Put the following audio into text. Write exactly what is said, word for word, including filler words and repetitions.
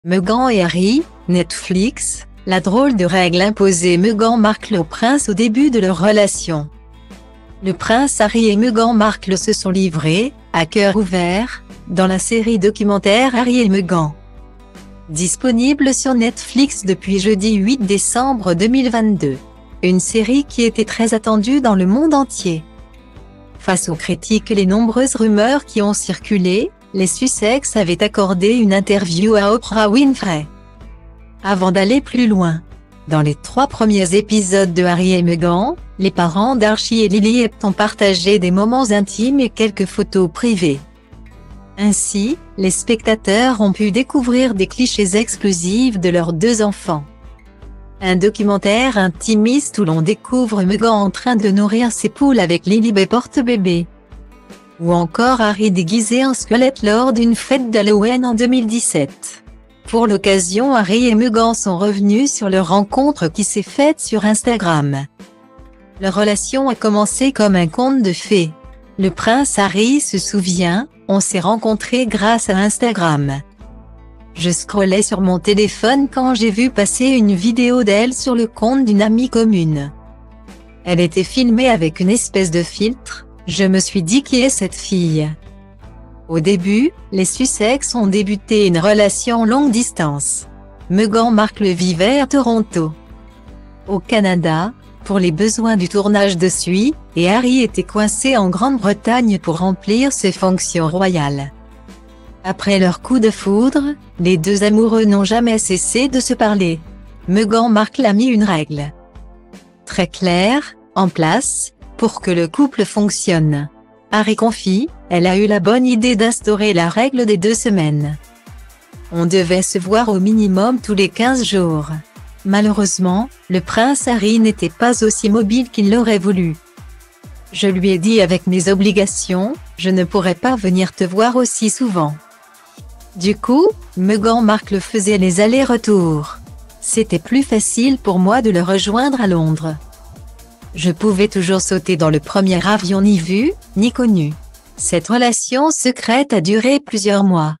Meghan et Harry, Netflix, la drôle de règle imposée Meghan Markle au prince au début de leur relation. Le prince Harry et Meghan Markle se sont livrés, à cœur ouvert, dans la série documentaire Harry et Meghan. Disponible sur Netflix depuis jeudi huit décembre deux mille vingt-deux. Une série qui était très attendue dans le monde entier. Face aux critiques et les nombreuses rumeurs qui ont circulé, les Sussex avaient accordé une interview à Oprah Winfrey. Avant d'aller plus loin, dans les trois premiers épisodes de Harry et Meghan, les parents d'Archie et Lily ont partagé des moments intimes et quelques photos privées. Ainsi, les spectateurs ont pu découvrir des clichés exclusifs de leurs deux enfants. Un documentaire intimiste où l'on découvre Meghan en train de nourrir ses poules avec Lily porte-bébé. Ou encore Harry déguisé en squelette lors d'une fête d'Halloween en deux mille dix-sept. Pour l'occasion, Harry et Meghan sont revenus sur leur rencontre qui s'est faite sur Instagram. Leur relation a commencé comme un conte de fées. Le prince Harry se souvient, on s'est rencontrés grâce à Instagram. Je scrollais sur mon téléphone quand j'ai vu passer une vidéo d'elle sur le compte d'une amie commune. Elle était filmée avec une espèce de filtre, je me suis dit qui est cette fille. Au début, les Sussex ont débuté une relation longue distance. Meghan Markle vivait à Toronto, au Canada, pour les besoins du tournage de Suits, et Harry était coincé en Grande-Bretagne pour remplir ses fonctions royales. Après leur coup de foudre, les deux amoureux n'ont jamais cessé de se parler. Meghan Markle a mis une règle très claire en place pour que le couple fonctionne. Harry confie, elle a eu la bonne idée d'instaurer la règle des deux semaines. On devait se voir au minimum tous les quinze jours. Malheureusement, le prince Harry n'était pas aussi mobile qu'il l'aurait voulu. Je lui ai dit avec mes obligations, je ne pourrais pas venir te voir aussi souvent. Du coup, Meghan Markle faisait les allers-retours. C'était plus facile pour moi de le rejoindre à Londres. Je pouvais toujours sauter dans le premier avion ni vu, ni connu. Cette relation secrète a duré plusieurs mois.